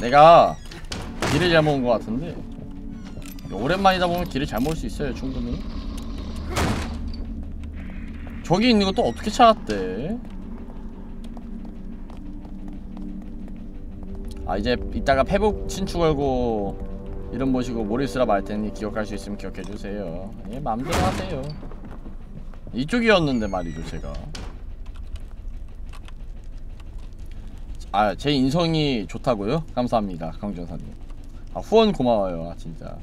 내가 길을 잘못 온 것 같은데 오랜만이다 보면 길을 잘 먹을 수 있어요 충분히. 저기 있는 거 또 어떻게 찾았대? 아 이제 이따가 페북 친추 걸고 이름 보시고 모리스라 말테니 기억할 수 있으면 기억해주세요. 예 맘대로 하세요. 이쪽이었는데 말이죠 제가. 아 제 인성이 좋다고요? 감사합니다 강준사님. 아 후원 고마워요. 아 진짜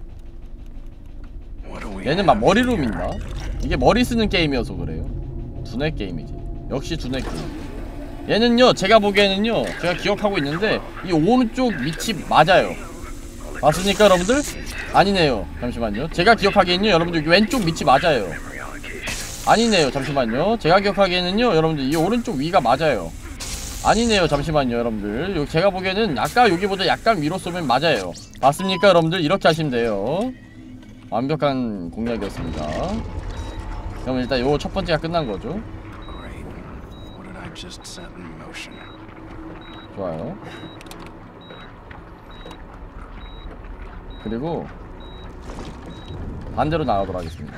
얘는 막 머리로 민다? 이게 머리 쓰는 게임이어서 그래요. 두뇌 게임이지. 역시 두뇌 게임. 얘는요 제가 보기에는요 제가 기억하고 있는데 이 오른쪽 밑이 맞아요. 맞습니까 여러분들? 아니네요. 잠시만요. 제가 기억하기에는요 여러분들 왼쪽 밑이 맞아요. 아니네요. 잠시만요. 제가 기억하기에는요 여러분들 이 오른쪽 위가 맞아요. 아니네요. 잠시만요 여러분들. 제가 보기에는 아까 여기보다 약간 위로 쏘면 맞아요. 맞습니까 여러분들? 이렇게 하시면 돼요. 완벽한 공략이었습니다. 그럼 일단 요 첫 번째가 끝난 거죠. 좋아요. 그리고 반대로 나가도록 하겠습니다.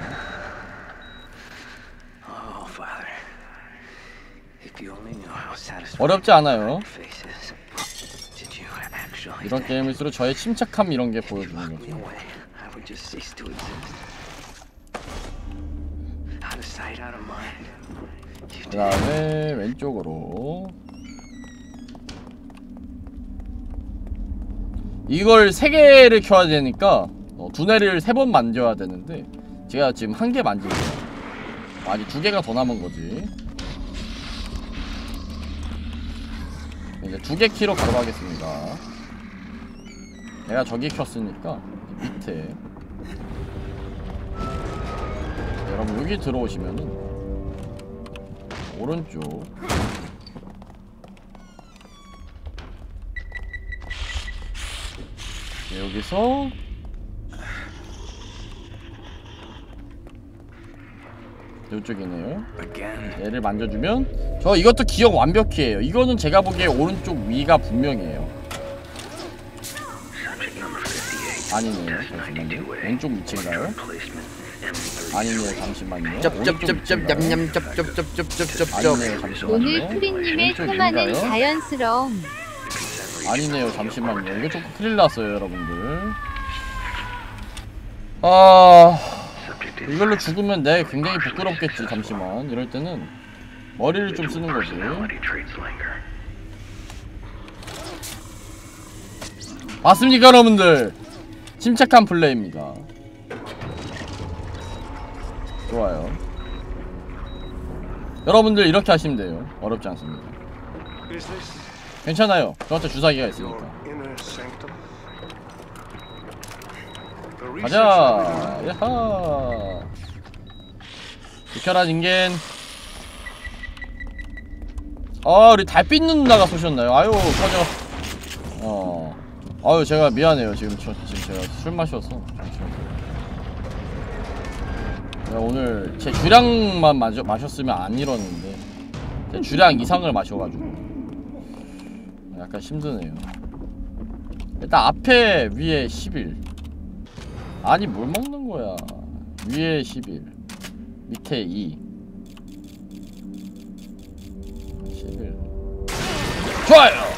어렵지 않아요. 이런 게임일수록 저의 침착함 이런게 보여주는 거죠. 그 다음에 왼쪽으로 이걸 3개를 켜야 되니까 두뇌를 3번 만져야 되는데 제가 지금 1개 만진 거예요. 아직 2개가 더 남은 거지. 이제 2개 키로 바로 가겠습니다. 내가 저기 켰으니까 밑에 여러분 여기 들어오시면은 오른쪽 여기서 이쪽이네요. 얘를 만져주면 저 이것도 기억 완벽해요. 이거는 제가 보기에 오른쪽 위가 분명해요. 아니네요. 잠시만요. 왼쪽 위치인가요? 아니네요. 잠시만요. 쩝쩝쩝쩝 냠냠 쩝쩝쩝쩝쩝쩝. 아니네요. 잠시만요. 오늘 프리님의 통화는 자연스러움. 아니네요. 잠시만요. 이거 조금 큰일 났어요 여러분들. 아... 이걸로 죽으면 내 굉장히 부끄럽겠지. 잠시만. 이럴 때는 머리를 좀 쓰는 거지. 맞습니까 여러분들? 침착한 플레이입니다. 좋아요. 여러분들 이렇게 하시면 돼요. 어렵지 않습니다. 괜찮아요. 저한테 주사기가 있으니까. 가자! 야하! 비켜라 닌겐. 우리 달빛 누나가 쏘셨나요? 아유 커져. 아유 제가 미안해요. 지금 제가 술 마셔서 제가 오늘 제 주량만 마셨으면 안 이러는데 제 주량 이상을 마셔가지고 약간 힘드네요. 일단 앞에 위에 11. 아니 뭘 먹는 거야. 위에 11 밑에 2 11. 좋아요.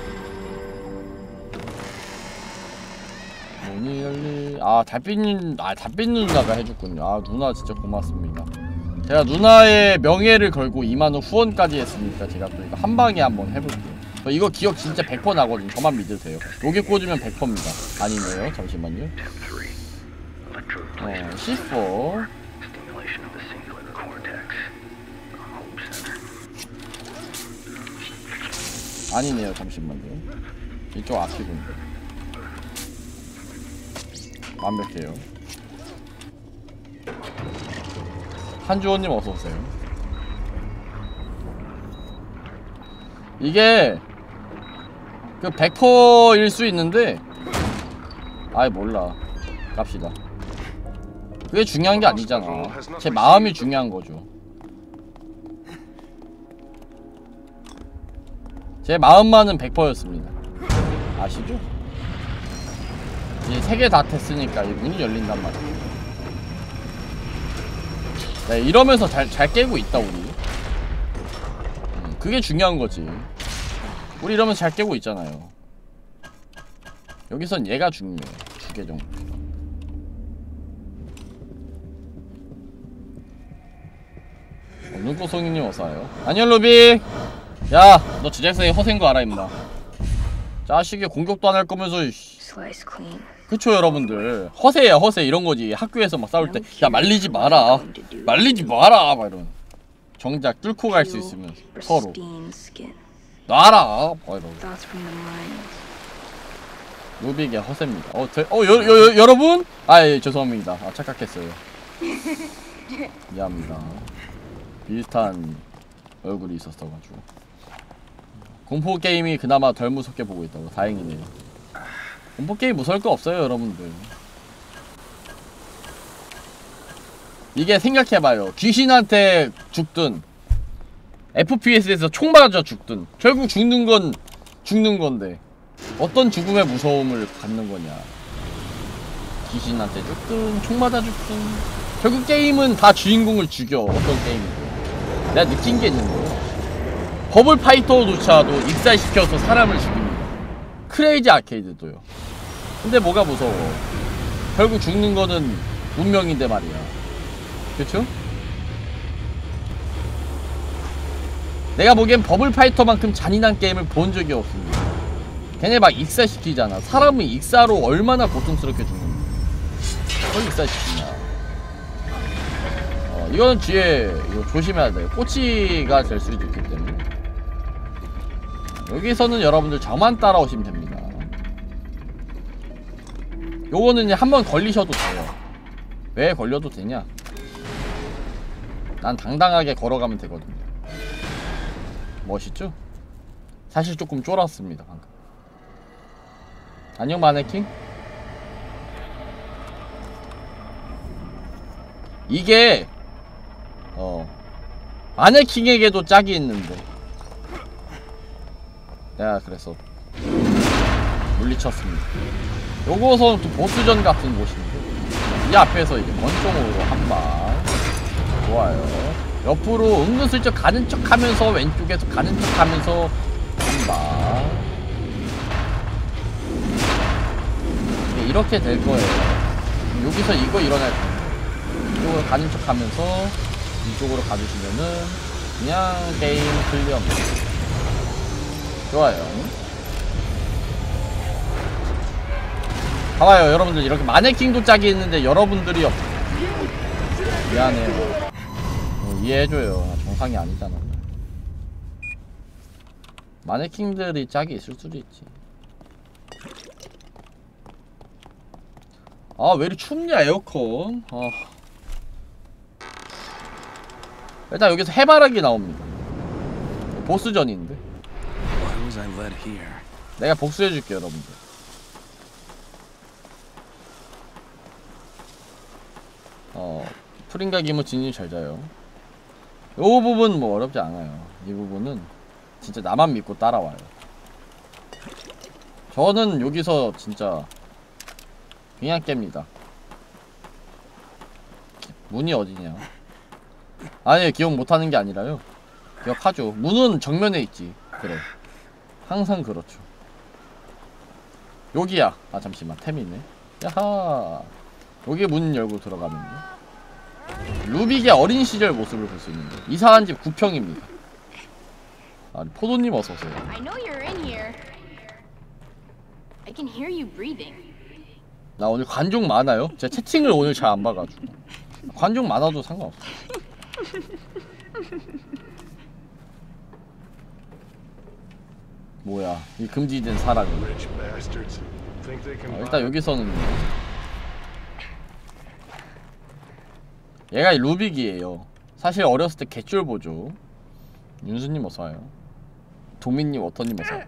문이 열리. 달빛 누나가 해줬군요. 누나 진짜 고맙습니다. 제가 누나의 명예를 걸고 2만원 후원까지 했으니까 제가 또 이거 한방에 한번 해볼게요. 이거 기억 진짜 100% 나거든요. 저만 믿으세요. 여기 꽂으면 100%입니다 아니네요. 잠시만요. C4 아니네요. 잠시만요. 이쪽 앞이군요. 완벽해요. 한주호님 어서오세요. 이게 그 100%일 수 있는데 아이 몰라. 갑시다. 그게 중요한 게 아니잖아. 제 마음이 중요한 거죠. 제 마음만은 100%였습니다. 아시죠? 이제 3개 다 tes으니까 이 문이 열린단 말이야. 네, 이러면서 잘 깨고 있다 우리. 그게 중요한 거지. 우리 이러면서 잘 깨고 있잖아요. 여기선 얘가 중요해. 2개 정도. 눈꽃송이님 어서와요. 안녕 루비. 야 너 제작사의 허세인 거 알아 임마. 자식이 공격도 안 할 거면서. 그쵸 여러분들, 허세야 허세. 이런거지. 학교에서 막 싸울 때 야 말리지 마라 말리지 마라 막 이런. 정작 뚫고 갈 수 있으면 서로 놔라 막 이러고. 루비게 허세입니다. 여러분? 아 예 죄송합니다. 아 착각했어요. 미안합니다. 비슷한 얼굴이 있었어가지고. 공포게임이 그나마 덜 무섭게 보고 있다고. 다행이네요. 공포게임 무서울 거 없어요 여러분들. 이게 생각해봐요. 귀신한테 죽든 FPS에서 총 맞아 죽든 결국 죽는 건 죽는 건데 어떤 죽음의 무서움을 갖는 거냐. 귀신한테 죽든 총 맞아 죽든 결국 게임은 다 주인공을 죽여. 어떤 게임이든. 내가 느낀 게 있는데 버블 파이터조차도 익살시켜서 사람을 죽입니다. 크레이지 아케이드도요. 근데 뭐가 무서워. 결국 죽는 거는 운명인데 말이야. 그쵸? 내가 보기엔 버블 파이터만큼 잔인한 게임을 본 적이 없습니다. 걔네 막 익사시키잖아. 사람이 익사로 얼마나 고통스럽게 죽는지. 그걸 익사시키냐. 이거는 뒤에 이거 조심해야 돼요. 꼬치가 될 수도 있기 때문에. 여기서는 여러분들 저만 따라오시면 됩니다. 요거는 이제 한번 걸리셔도 돼요. 왜 걸려도 되냐? 난 당당하게 걸어가면 되거든요. 멋있죠? 사실 조금 쫄았습니다 방금. 안녕 마네킹? 이게 마네킹에게도 짝이 있는데 내가 그래서 물리쳤습니다. 요거선 또 보스전 같은 곳인데 이 앞에서 이제 권총으로 한방. 좋아요. 옆으로 은근슬쩍 가는 척 하면서 왼쪽에서 가는 척 하면서 한방. 이렇게 될 거예요. 여기서 이거 일어날 거예요. 이쪽으로 가는 척 하면서 이쪽으로 가주시면은 그냥 게임 클리어입니다. 좋아요. 봐봐요 여러분들. 이렇게 마네킹도 짝이 있는데 여러분들이 미안해요. 이해해줘요. 정상이 아니잖아. 마네킹들이 짝이 있을 수도 있지. 아 왜 이리 춥냐 에어컨. 일단 여기서 해바라기 나옵니다. 보스전인데 내가 복수해줄게 여러분들. 프린가 기무진이 잘 자요. 요 부분 뭐 어렵지 않아요. 이 부분은 진짜 나만 믿고 따라와요. 저는 여기서 진짜 그냥 깹니다. 문이 어디냐? 아니 기억 못하는 게 아니라요. 기억하죠. 문은 정면에 있지. 그래. 항상 그렇죠. 여기야. 아 잠시만 템이네. 야하. 여기 문 열고 들어가면 루빅의 어린 시절 모습을 볼 수 있는데 이사한 집 9평입니다. 아, 포도님 어서 오세요. 나 오늘 관종 많아요? 제가 채팅을 오늘 잘 안 봐가지고. 관종 많아도 상관없어. 뭐야 이 금지된 사랑이. 일단 여기서는 얘가 루빅이에요. 사실 어렸을 때 개쫄보죠. 윤수님 어서와요. 도민님 워터님 어서와요.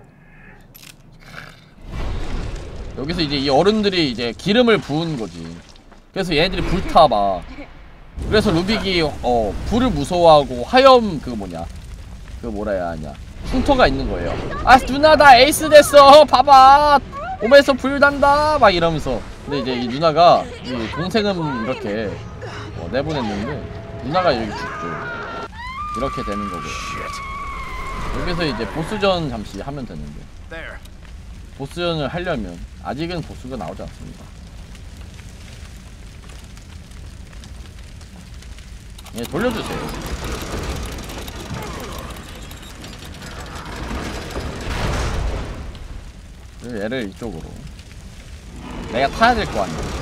여기서 이제 이 어른들이 이제 기름을 부은 거지. 그래서 얘네들이 불타봐. 그래서 루빅이 불을 무서워하고 화염 그 뭐냐 그 뭐라 해야 하냐 흉터가 있는 거예요. 아 누나 나 에이스 됐어 봐봐 몸에서 불 난다 막 이러면서. 근데 이제 이 누나가 이 동생은 이렇게 내보냈는데 누나가 여기 죽죠. 이렇게 되는 거고요. 여기서 이제 보스전 잠시 하면 되는데 보스전을 하려면 아직은 보스가 나오지 않습니다. 예, 돌려주세요. 그리고 얘를 이쪽으로 내가 타야 될 거 아니야.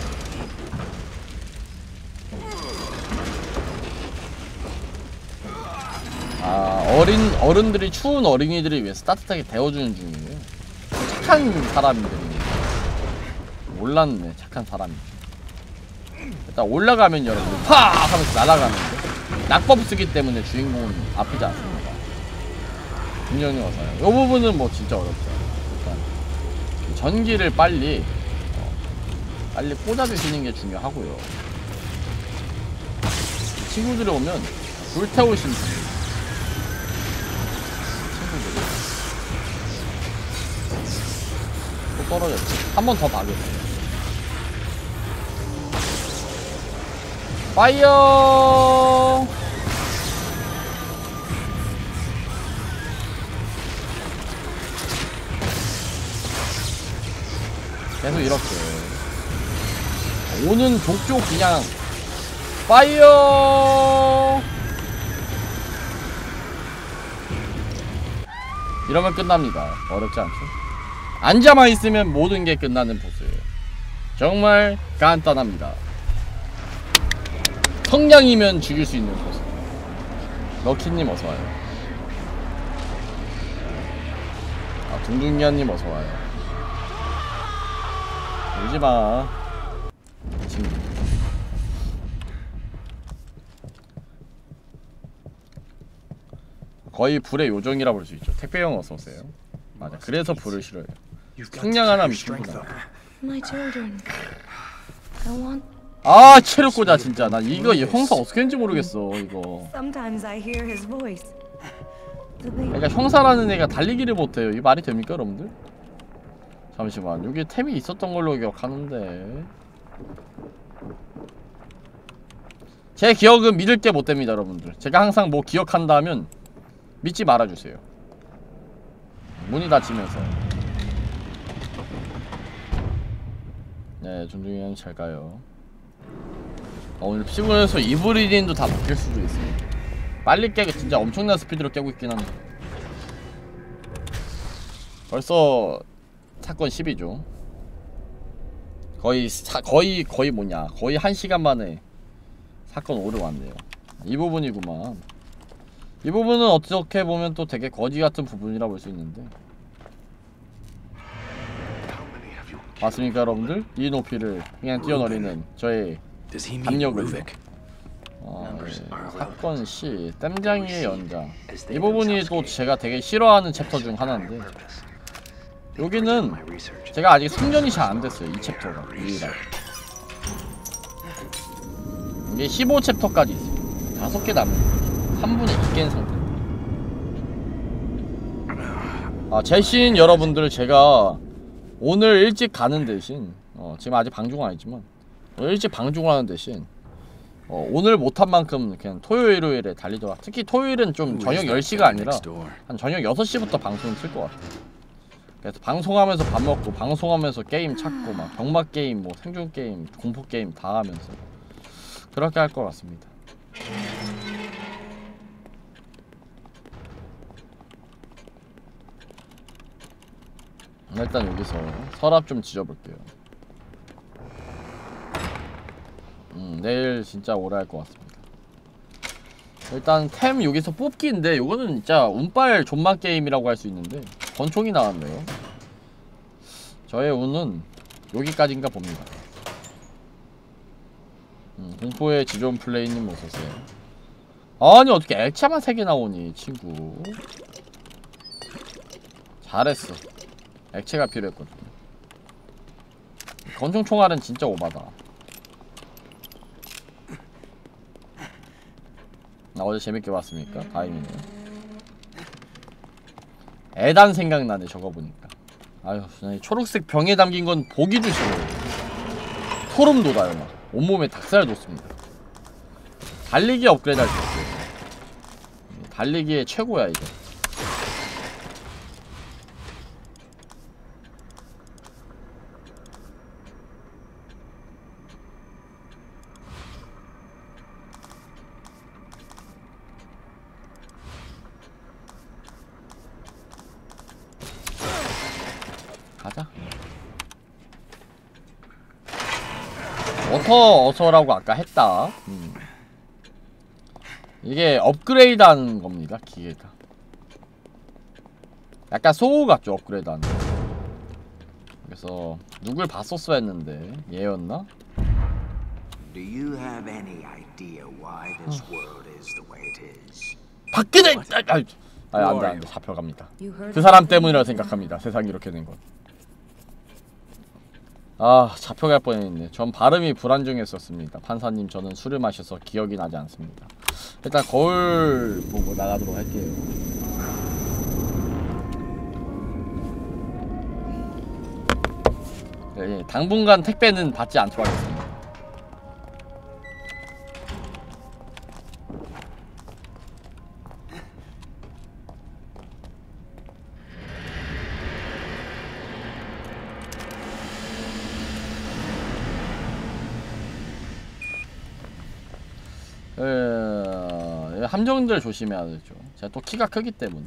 아 어른들이 추운 어린이들을 위해서 따뜻하게 데워주는 중이에요. 착한 사람들이. 몰랐네 착한 사람이. 일단 올라가면 여러분 파 하면서 날아가는데 낙법 쓰기 때문에 주인공은 아프지 않습니다. 분명히 와서요. 이 부분은 뭐 진짜 어렵죠. 일단 전기를 빨리 꽂아주시는 게 중요하고요. 친구들이 오면 불태우신 친구들이 또 떨어졌지. 한 번 더 박으세요. 파이어! 계속 이렇게 오는 족족 그냥 파이어! 이러면 끝납니다. 어렵지 않죠? 앉아만 있으면 모든 게 끝나는 보스예요. 정말 간단합니다. 성냥이면 죽일 수 있는 보스. 럭키님 어서와요. 아 둥둥이한님 어서와요. 울지마 친구. 거의 불의 요정이라 볼 수 있죠. 택배형 어서오세요. 맞아 그래서 불을 싫어해요. 성냥 하나면 충분하다. 아 체력 꽂아 진짜. 난 이거 형사 어떻게 했는지 모르겠어 이거. 그러니까 형사라는 애가 달리기를 못해요. 이게 말이 됩니까 여러분들? 잠시만 여기 템이 있었던 걸로 기억하는데 제 기억은 믿을 게 못됩니다 여러분들. 제가 항상 뭐 기억한다 하면 믿지 말아주세요. 문이 닫히면서. 네 존중이 형 잘 가요. 오늘 피곤해서 이브리딘도 다 바뀔 수도 있어요. 빨리 깨고 진짜 엄청난 스피드로 깨고 있긴 한데 벌써 사건 10이죠. 거의 뭐냐 거의 1시간 만에 사건 5를 왔네요. 이 부분이구만. 이 부분은 어떻게 보면 또 되게 거지 같은 부분이라 볼 수 있는데 맞습니까 여러분들? 이 높이를 그냥 뛰어내리는 저의 담력을요. 사건 C 땜장이의 연장. 이 부분이 또 제가 되게 싫어하는 챕터 중 하나인데 여기는 제가 아직 숙련이 잘 안 됐어요. 이 챕터가 유일하게. 이게 15챕터까지 있어요. 5개 남은 3분의 2개인 상태. 아 대신 여러분들 제가 오늘 일찍 가는 대신 지금 아직 방중 안 했지만 오늘 일찍 방중을 하는 대신 오늘 못한 만큼 그냥 토요일 일요일에 달리더라. 특히 토요일은 좀 저녁 10시가 아니라 한 저녁 6시부터 방송을 틀 것 같아. 그래서 방송하면서 밥 먹고 방송하면서 게임 찾고 막 경막 게임 뭐 생존 게임 공포 게임 다 하면서 그렇게 할 것 같습니다. 일단 여기서 서랍 좀 지져볼게요. 내일 진짜 오래 할 것 같습니다. 일단 템 여기서 뽑기인데 요거는 진짜 운빨 존맛 게임이라고 할 수 있는데 권총이 나왔네요. 저의 운은 여기까지인가 봅니다. 공포의 지존 플레이님 어서오세요. 아니 어떻게 액체만 3개 나오니 친구. 잘했어. 액체가 필요했거든. 권총 총알은 진짜 오바다. 나 어제 재밌게 봤습니까? 다행이네요. 에단 생각나네 저거 보니까. 아유 초록색 병에 담긴 건 보기도 싫어요. 소름 돋아요. 막 온몸에 닭살 돋습니다. 달리기 업그레이드 할 수 있어요. 달리기의 최고야 이거. 가자. 어서라고 아까 했다. 이게 업그레이드 하는 겁니다, 기계가. 약간 소우 같죠, 업그레이드 하는 거. 그래서 누굴 봤었어야 했는데 얘였나? Do you have any idea why this world is the way it is? 박근혜! 안돼 잡혀갑니다. 그 사람 때문이라 생각합니다. 세상이 이렇게 된 건. 아 잡혀갈 뻔했네. 전 발음이 불안정했었습니다. 판사님 저는 술을 마셔서 기억이 나지 않습니다. 일단 거울 보고 나가도록 할게요. 네, 당분간 택배는 받지 않도록 하겠습니다. 함정들 조심해야 되죠. 제가 또 키가 크기 때문에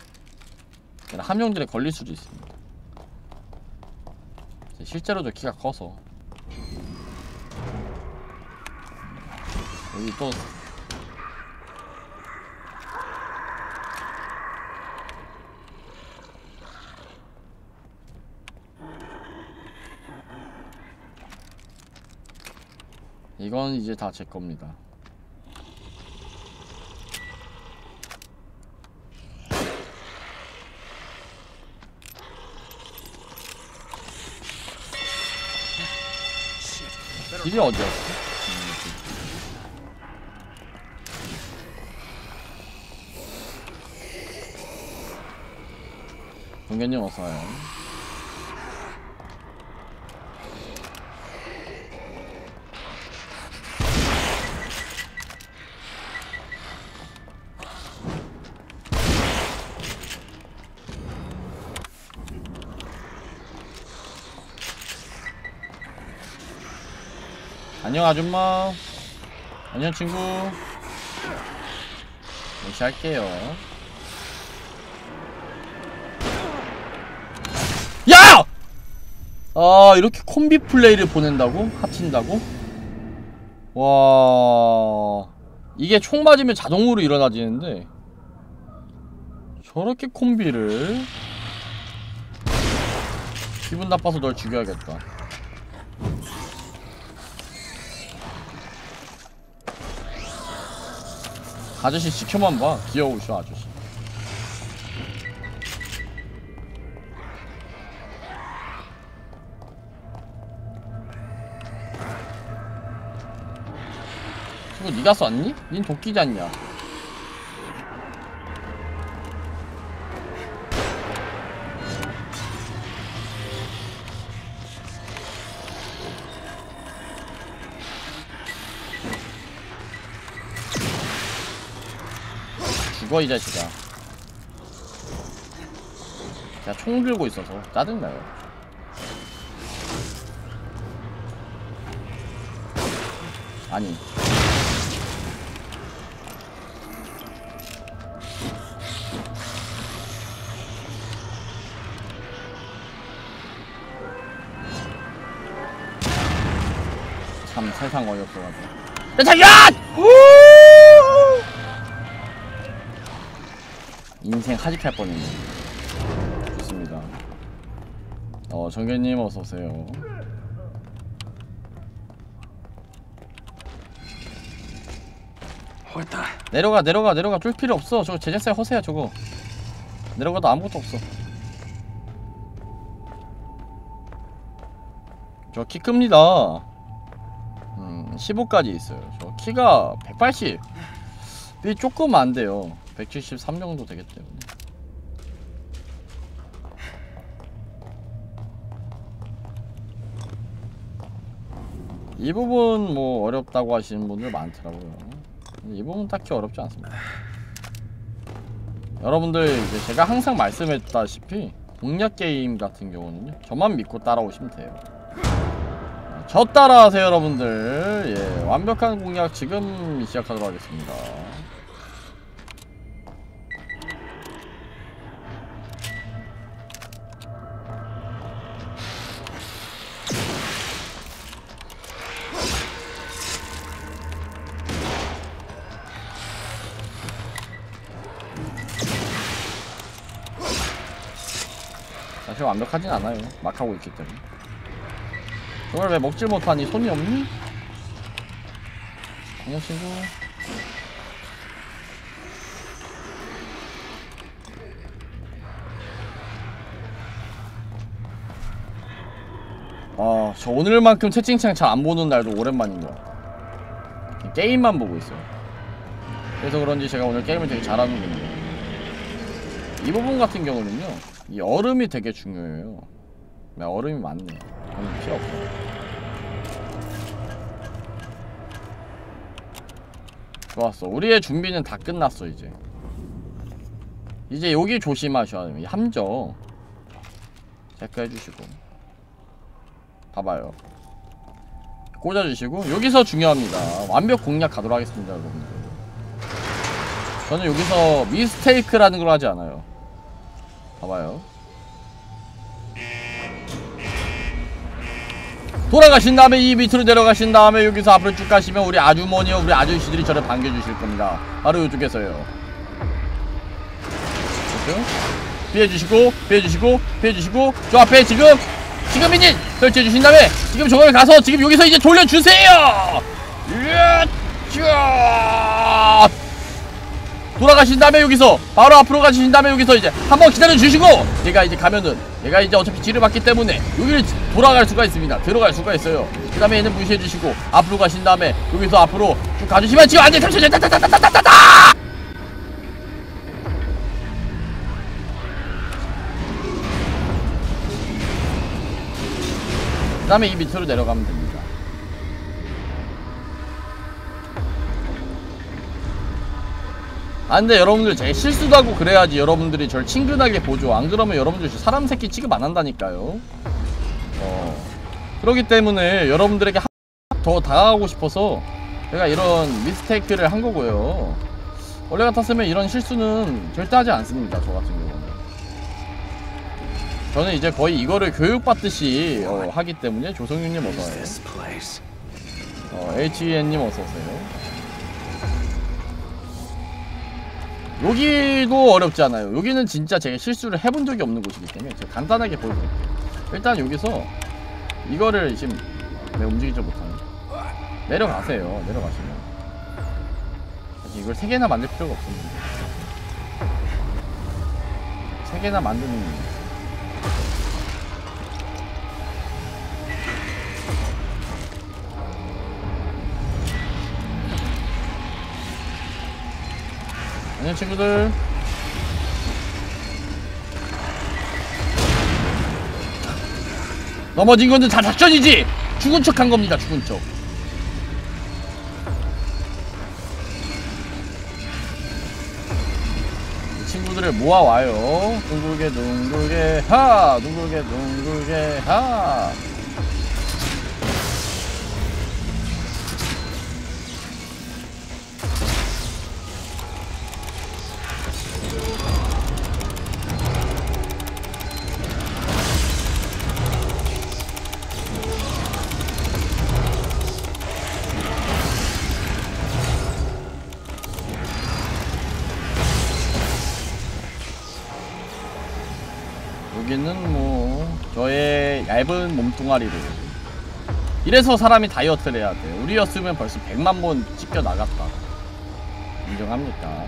함정들에 걸릴 수도 있습니다. 실제로도 키가 커서. 여기 또 이건 이제 다 제 겁니다. 길이 어디였어? 동견님 어서와요. 안녕 아줌마. 안녕 친구. 무시할게요. 야! 아 이렇게 콤비 플레이를 보낸다고? 합친다고? 와 이게 총 맞으면 자동으로 일어나지는데 저렇게 콤비를. 기분 나빠서 널 죽여야겠다. 아저씨 지켜만 봐. 귀여우셔 아저씨. 이거 니가 쐈니? 닌 도끼지 않냐? 죽어 이 자식아. 제가 총 들고 있어서 짜증나요. 아니 참 세상 어이없어가지고. 야 자기야! 인생 하직할 뻔했네. 좋습니다. 정규님 어서오세요. 내려가 쫄 필요 없어. 저거 제재세 허세야 저거. 내려가도 아무것도 없어. 저 키 큽니다. 15까지 있어요. 저 키가 180. 근데 조금 안 돼요. 173 정도 되기 때문에. 이 부분 뭐 어렵다고 하시는 분들 많더라고요. 이 부분 딱히 어렵지 않습니다. 여러분들 이제 제가 항상 말씀했다시피 공략 게임 같은 경우는요, 저만 믿고 따라오시면 돼요. 저 따라하세요 여러분들. 예, 완벽한 공략 지금 시작하도록 하겠습니다. 사실 완벽하진 않아요. 막 하고 있기 때문에. 저걸 왜 먹질 못하니? 손이 없니? 안녕 친구. 저 오늘만큼 채팅창 잘 안 보는 날도 오랜만인 것 같아. 게임만 보고 있어요. 그래서 그런지 제가 오늘 게임을 되게 잘하는군요. 이 부분 같은 경우는요, 이 얼음이 되게 중요해요. 얼음이 많네. 얼음 필요 없어. 좋았어. 우리의 준비는 다 끝났어. 이제 여기 조심하셔야 돼요. 이 함정 체크해주시고, 봐봐요. 꽂아주시고, 여기서 중요합니다. 완벽 공략 가도록 하겠습니다 여러분들. 저는 여기서 미스테이크라는 걸 하지 않아요. 봐봐요. 돌아가신 다음에 이 밑으로 내려가신 다음에 여기서 앞으로 쭉 가시면 우리 아주머니와 우리 아저씨들이 저를 반겨주실 겁니다. 바로 이쪽에서요. 그렇죠? 피해주시고 피해주시고 피해주시고, 저 앞에 지금 이제 설치해주신 다음에 지금 저걸 가서 지금 여기서 이제 돌려주세요. 돌아가신 다음에 여기서 바로 앞으로 가신 다음에 여기서 이제 한번 기다려주시고, 얘가 이제 가면은 얘가 이제 어차피 지를 받기 때문에 여기를 돌아갈 수가 있습니다. 들어갈 수가 있어요. 그 다음에 얘는 무시해주시고 앞으로 가신 다음에 여기서 앞으로 쭉 가주시면 지금 안돼. 잠시만요. 따따따따따따따. 그 다음에 이 밑으로 내려가면 됩니다. 근데 여러분들 제가 실수도 하고 그래야지 여러분들이 절 친근하게 보죠. 안 그러면 여러분들 사람 새끼 취급 안 한다니까요. 그렇기 때문에 여러분들에게 더 다가가고 싶어서 제가 이런 미스테이크를 한 거고요. 원래 같았으면 이런 실수는 절대 하지 않습니다. 저 같은 경우는. 저는 이제 거의 이거를 교육받듯이 하기 때문에. 조성윤님 어서와요. HEN님 어서오세요. 여기도 어렵지 않아요. 여기는 진짜 제가 실수를 해본 적이 없는 곳이기 때문에 제가 간단하게 보여드릴게요. 일단 여기서 이거를 지금 내가 움직이지 못하네. 내려가세요. 내려가시면 이걸 3개나 만들 필요가 없습니다. 3개나 만드는 안녕 친구들. 넘어진 건는 다 작전이지. 죽은 척 한 겁니다. 죽은 척. 이 친구들을 모아와요. 둥글게 둥글게 하, 둥글게 둥글게 하. 여기는 뭐 저의 얇은 몸뚱아리로 이래서 사람이 다이어트를 해야 돼. 우리였으면 벌써 100만 번 찢겨 나갔다. 인정합니까?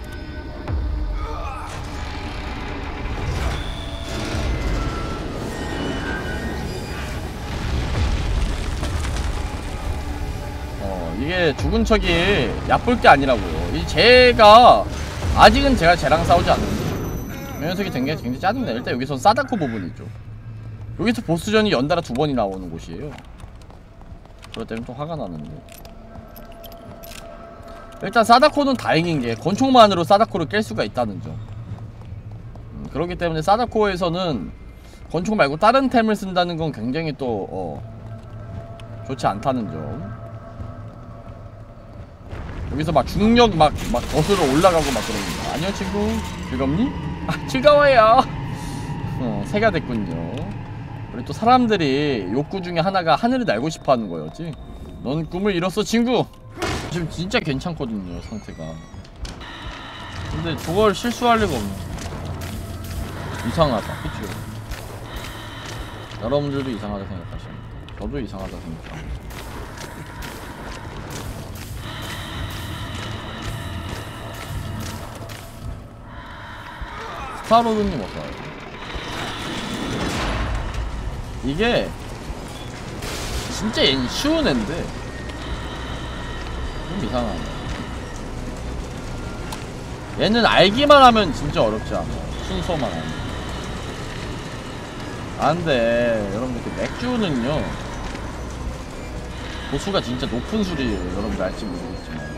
이게 죽은 척이 얕볼 게 아니라고요. 이 제가 아직은 쟤랑 싸우지 않는데 이 녀석이 된 게 굉장히 짜증나. 일단 여기서 사다코 부분이 있죠. 여기서 보스전이 연달아 2번이 나오는 곳이에요. 그것 때문에 또 화가 나는데. 일단 사다코는 다행인게 권총만으로 사다코를 깰 수가 있다는 점. 그렇기 때문에 사다코에서는 권총 말고 다른 템을 쓴다는 건 굉장히 또 좋지 않다는 점. 여기서 막 중력 막 거슬러 올라가고 막 그럽니다. 안녕 친구, 즐겁니? 아, 즐거워요. 새가 됐군요. 우리 또 사람들이 욕구 중에 하나가 하늘을 날고 싶어하는 거였지. 넌 꿈을 이뤘어 친구. 지금 진짜 괜찮거든요 상태가. 근데 저걸 실수할 리가 없네. 이상하다, 그쵸? 여러분들도 이상하다 생각하십니까? 저도 이상하다 생각합니다. 스타로드님 어서와요. 이게 진짜 쉬운 앤데 좀 이상하네. 얘는 알기만 하면 진짜 어렵지 않아. 순서만 하면. 안돼 여러분들, 그 맥주는요 도수가 진짜 높은 술이에요. 여러분들 알지 모르겠지만.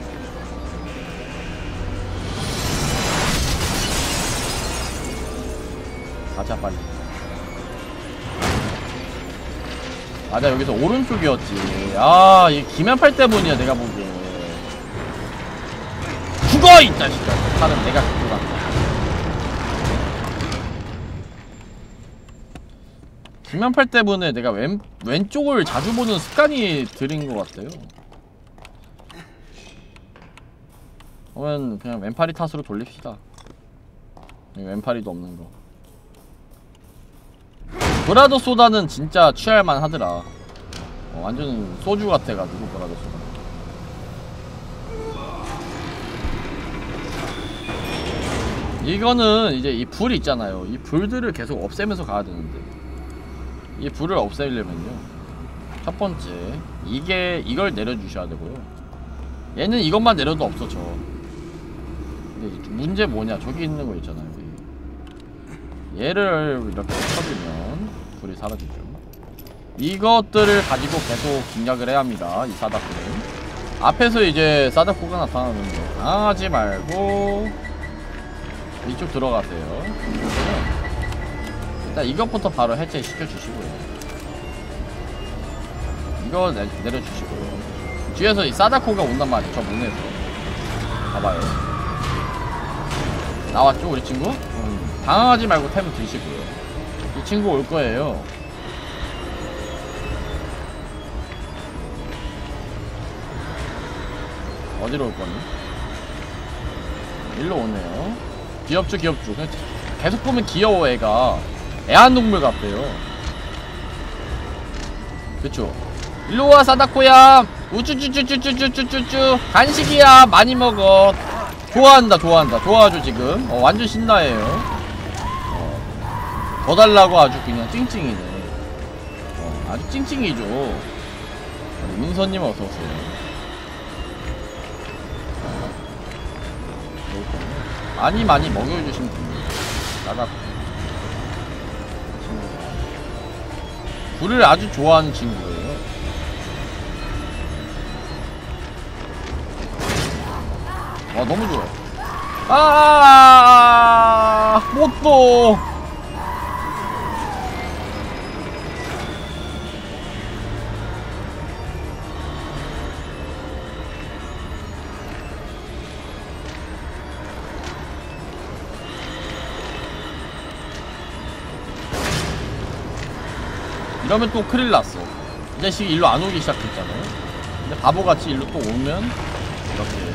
가자 빨리. 맞아, 여기서 오른쪽이었지. 아, 이 김연팔 때문이야 내가 보기에. 죽어 이 자식아. 칼은 내가 갖고 간다. 김연팔 때문에 내가 왼쪽을 자주 보는 습관이 들인 것 같아요. 그러면 그냥 왼팔이 탓으로 돌립시다. 왼팔이도 없는 거. 브라더 소다는 진짜 취할만 하더라. 완전 소주 같아가지고 브라더 소다. 이거는 이제 이 불 있잖아요. 이 불들을 계속 없애면서 가야 되는데, 이 불을 없애려면요, 첫 번째 이걸 내려주셔야 되고요. 얘는 이것만 내려도 없어져. 근데 문제 뭐냐, 저기 있는 거 있잖아요. 얘를 이렇게 쳐주면 불이 사라지죠. 이것들을 가지고 계속 공략을 해야 합니다. 이 사다코는. 앞에서 이제 사다코가 나타나는데 당하지 말고 이쪽 들어가세요. 일단 이것부터 바로 해체시켜 주시고요. 이거 내려주시고요. 뒤에서 이 사다코가 온단 말이에요. 저 문에서 봐봐요. 나왔죠 우리 친구? 당황하지 말고 템을 드시고요. 이 친구 올 거예요. 어디로 올 거니? 일로 오네요. 귀엽죠 귀엽죠. 계속 보면 귀여워. 애가 애완동물 같아요. 그쵸? 일로와 사다코야. 우쭈쭈쭈쭈쭈쭈쭈쭈. 간식이야. 많이 먹어. 좋아한다 좋아한다. 좋아하죠 지금. 완전 신나해요. 더 달라고 아주 그냥 찡찡이네. 아주 찡찡이죠. 우리 민서님 어서오세요. 많이 먹여주신 분이에요. 나가 굴을 아주 좋아하는 친구예요. 너무 좋아. 못도. 이러면 또 큰일 났어. 이 자식이 일로 안 오기 시작했잖아요. 근데 바보같이 일로 또 오면 이렇게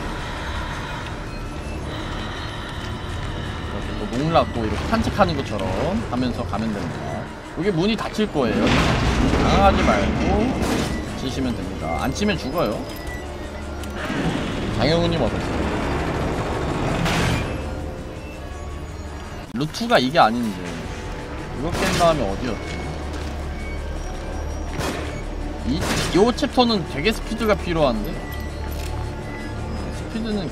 또 농락 또 이렇게 산책하는 것처럼 하면서 가면 됩니다. 여기 문이 닫힐 거예요. 당하지 말고 치시면 됩니다. 안 치면 죽어요. 장영우님 어서오세요. 루트가 이게 아닌데 이거 깬 다음에 어디였지? 요 챕터는 되게 스피드가 필요한데 스피드는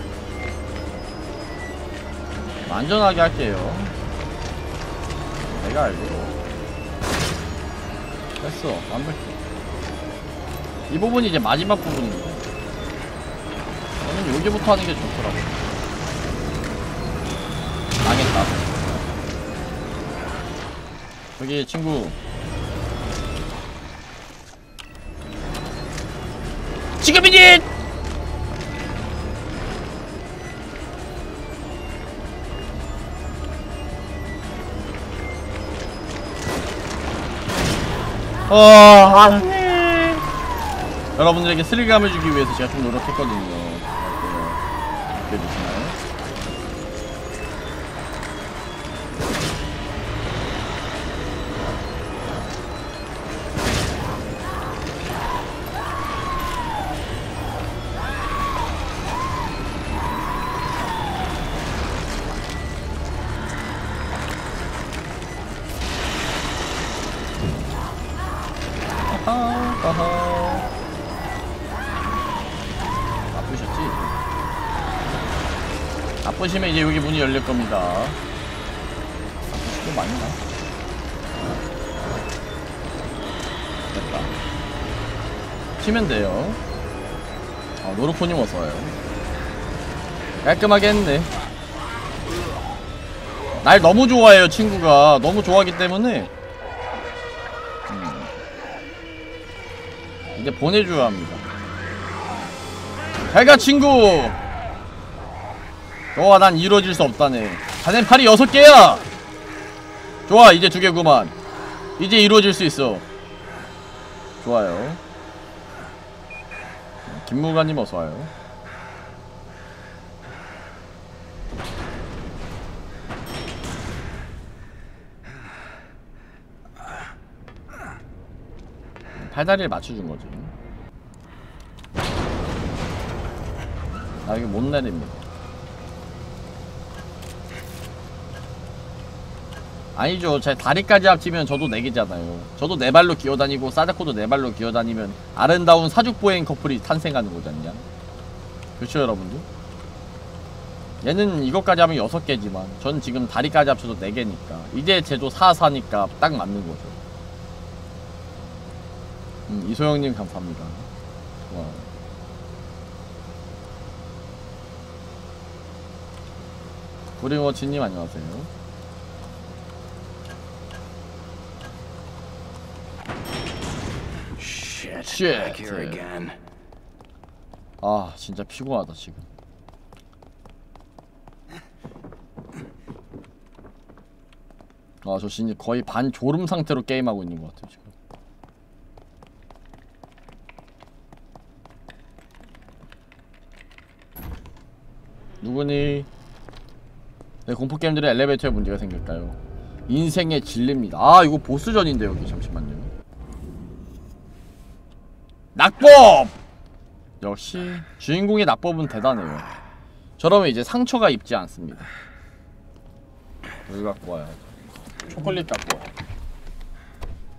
안전하게 할게요. 내가 알고. 됐어, 완벽해. 이 부분이 이제 마지막 부분인데 저는 여기부터 하는 게 좋더라고. 망했다. 저기 친구 지금이니! 여러분들에게 스릴감을 주기 위해서 제가 좀 노력했거든요. 느껴지시나요? 아프셨지? 아프시면 이제 여기 문이 열릴 겁니다. 아프시고 많이 나. 됐다. 치면 돼요. 노루포님 어서와요. 깔끔하게 했네. 날 너무 좋아해요, 친구가. 너무 좋아하기 때문에 이제 보내줘야 합니다. 잘가 친구! 너와 난 이루어질 수 없다네. 자넨 팔이 6개야! 좋아, 이제 2개구만. 이제 이루어질 수 있어. 좋아요. 김무가님 어서와요. 팔다리를 맞춰준 거지. 나 이거 못 내립니다. 아니죠. 제 다리까지 합치면 저도 4개잖아요. 저도 4발로 기어다니고 사자코도 4발로 기어다니면 아름다운 사죽보행 커플이 탄생하는 거잖냐. 그렇죠 여러분들? 얘는 이것까지 하면 6개지만 전 지금 다리까지 합쳐도 4개니까 이제 제도 4니까 딱 맞는 거죠. 이소영님 감사합니다. 와. 구리워치님 안녕하세요. 쉣. 아 진짜 피곤하다 지금. 저 진짜 거의 반 졸음 상태로 게임하고 있는 것 같아요 지금. 누구니? 네, 공포게임들의 엘리베이터에 문제가 생길까요? 인생의 진리입니다. 이거 보스전인데 여기 잠시만요. 낙법! 역시 주인공의 낙법은 대단해요. 저러면 이제 상처가 입지 않습니다. 여기 갖고 와요. 초콜릿 갖고 와요.